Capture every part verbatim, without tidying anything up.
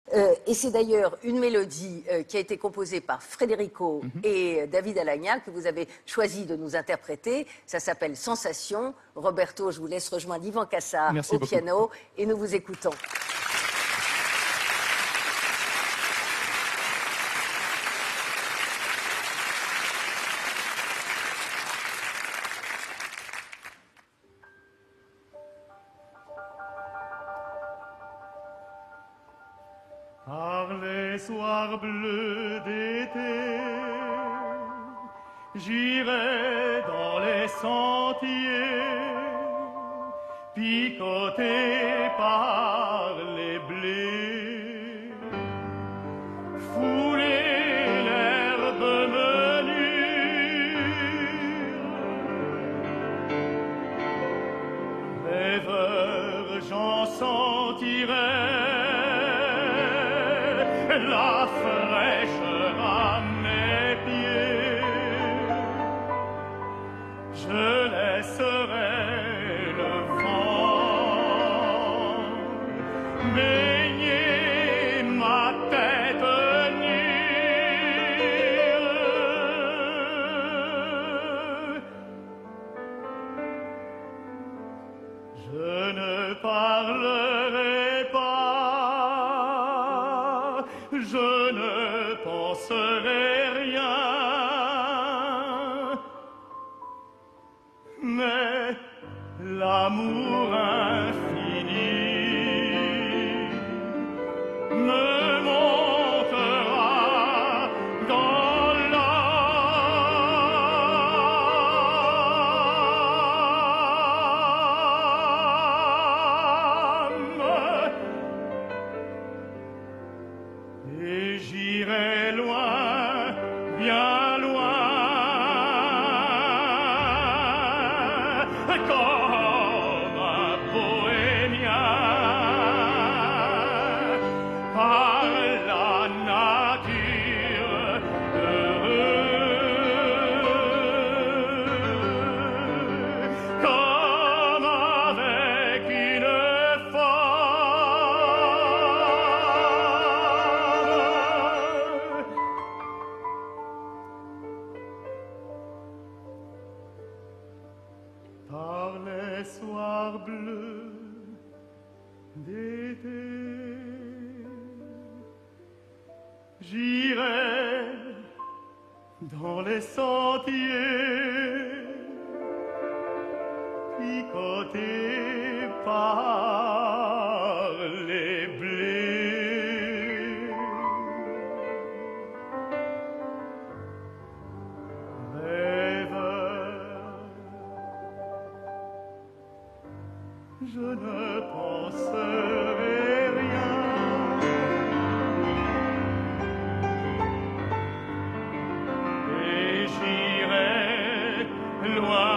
Euh, et c'est d'ailleurs une mélodie euh, qui a été composée par Federico mm-hmm. et David Alagna, que vous avez choisi de nous interpréter. Ça s'appelle Sensation. Roberto, je vous laisse rejoindre Yvan Cassar Merci au beaucoup. piano et nous vous écoutons. Par les soirs bleus d'été, j'irai dans les sentiers, picoté par les blés, fouler l'herbe menue, rêveur j'en sentirai la fraîcheur à mes pieds. Je laisserai le vent baigner ma tête nue. Je ne parlerai pas, je ne penserai rien, mais l'amour infini me montera dans l'âme. Et j'irai loin, bien loin, comme un bohémien, par la nature heureux, comme avec une femme. Par les soirs bleus d'été, j'irai dans les sentiers, picoté par les blés. Rêveur, je ne penserai rien, et j'irai loin,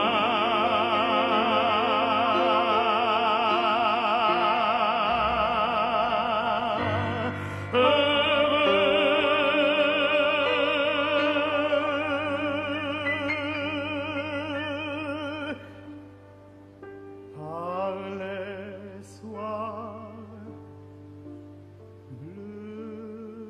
heureux, par les soirs bleus.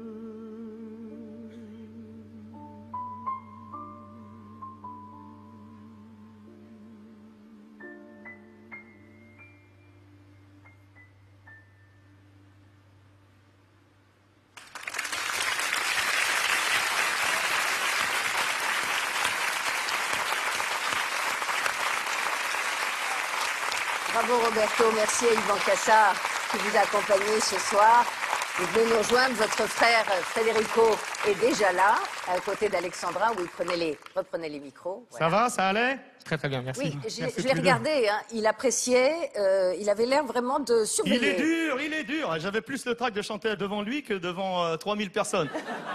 Bravo Roberto, merci à Yvan Cassar qui vous a accompagné ce soir. Vous venez nous rejoindre, votre frère Federico est déjà là, à côté d'Alexandra, où il prenait les, reprenait les micros. Voilà. Ça va, ça allait? Très très bien, merci. Oui, je, Merci je l'ai tous les regardé, hein, il appréciait, euh, il avait l'air vraiment de surveiller. Il est dur, il est dur. J'avais plus le trac de chanter devant lui que devant euh, trois mille personnes.